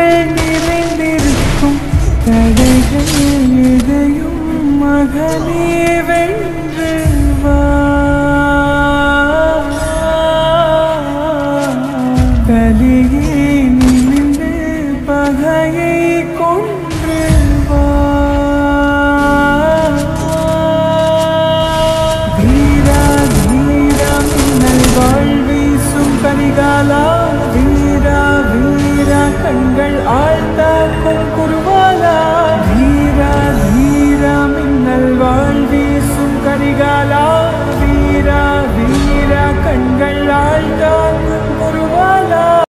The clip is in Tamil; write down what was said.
நிறைந்திருக்கும் தடைகள் எதையும் மகனே வென்று வா. கலியே நிமிர்ந்து பகையை கொன்று வா. வீரா வீரா மின்னல் வாழ்வீசும் கரிகாலா, வீரா வீரா கண்கள் ஆழ்த்தாக்கும் குருவாலா.